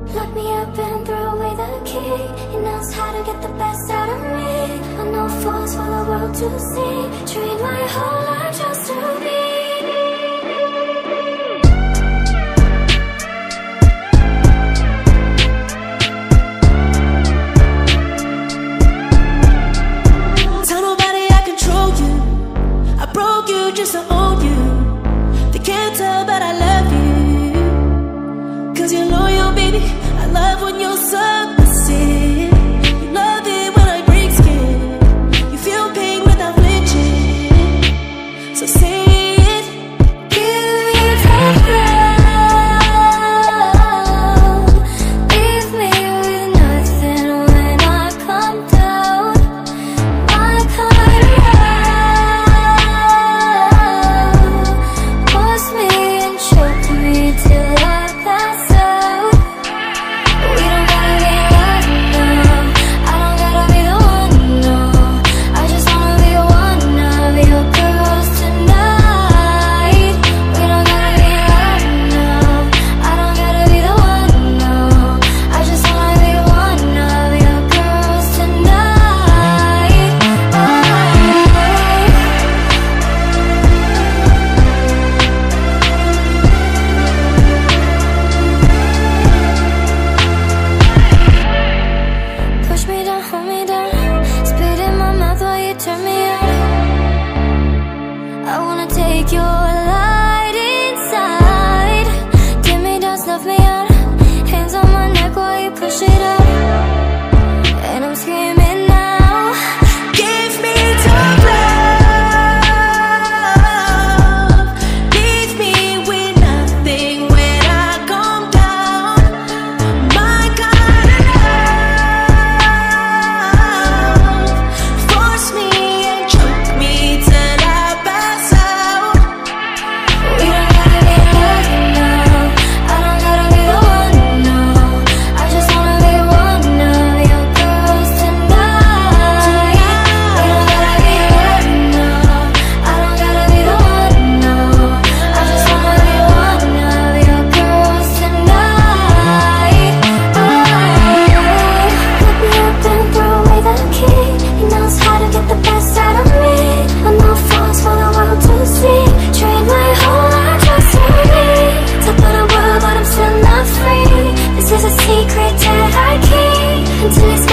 Lock me up and throw away the key. He knows how to get the best out of me. I know fools for the world to see. Train my whole life just to be. Tell nobody I control you. I broke you just to own you. They can't tell but I love you. 'Cause you're loyal, baby. I love when you're submissive. You love it when I break skin. You feel pain without flinching. So say it. Give me that love. Leave me with nothing when I come down. My kind of love. Force me and choke me till I pass out. We don't gotta be loved now. I don't gotta be the one, no. I just wanna be one of your girls tonight. We don't gotta be loved now. I don't gotta be the one, no. I just wanna be one of your girls tonight. Push me down, hold me down. Spit in my mouth while you turn me on. I wanna take your light inside. Dim me down, snuff me out. Hands on my neck while you push it up. And I'm screaming now. Give me tough love. Leave me with nothing when I come down. My kind of love. Force me and choke me till I pass out. We don't gotta be loved now. I don't gotta be the one, no. I just wanna be one of your girls tonight. We don't gotta be loved now. I don't gotta be the one, no. I just wanna be one of your girls tonight. Look me up and throw away the key. He knows how to get the best out of me. I know falls for the world to see. Train my whole life just to be. Top of the world, but I'm still not free. This is a secret that I keep until it's